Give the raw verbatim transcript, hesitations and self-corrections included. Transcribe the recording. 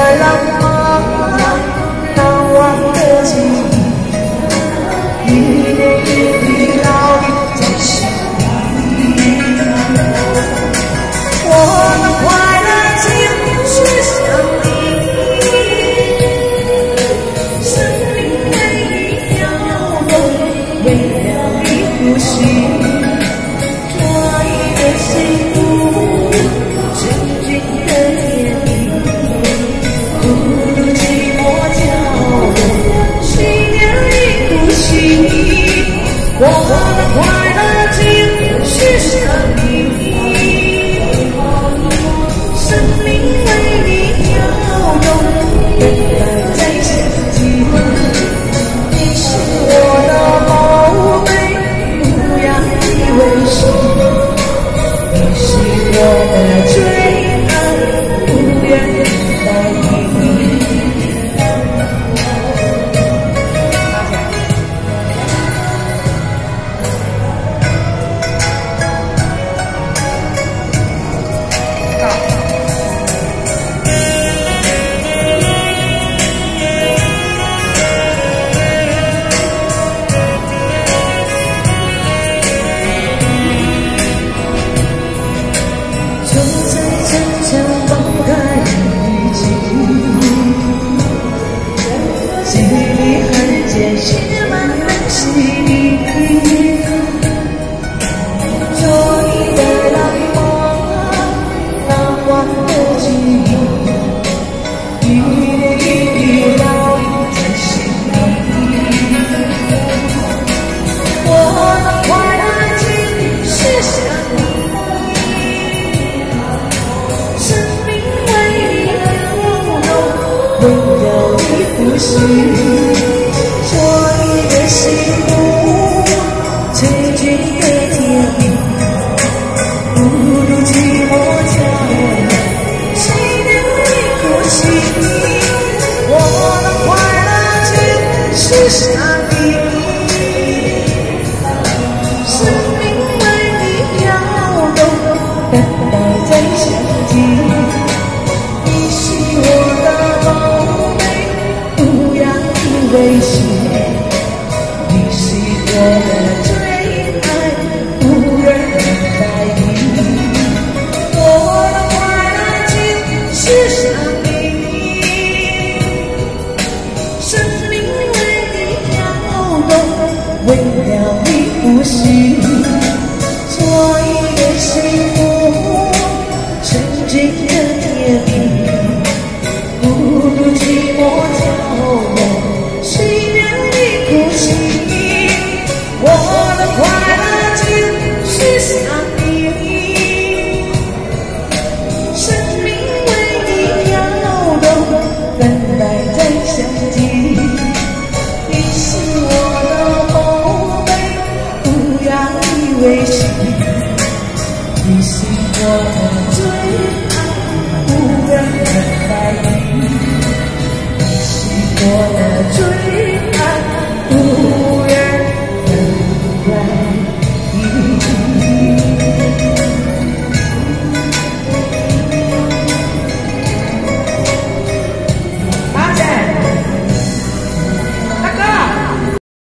浪漫，难忘的记忆，一点一滴烙印在心里。我的快乐就是想你，生命为你跳动，为了你呼吸。 我的快乐就是生命，生命为你跳动，等待再相聚。你是我的宝贝，不要以为是，你是我的最爱，不愿代替。 为了你呼吸，做一个幸福，最近的甜蜜，不如寂寞角落，谁能你呼吸？我的快乐就是上帝，生命为你跳动，等待再相聚。 为是，你是我的最爱，无人能代替。我的快乐就是上帝，生命为你跳动，为了你呼吸，做一个幸福，纯净的甜蜜，不如寂寞角落。 谁让你呼吸？我的快乐就是上帝，生命为你跳动，等待再相聚。你是我的宝贝，不要以为是，你是我的最爱，无人能代替。 我的最。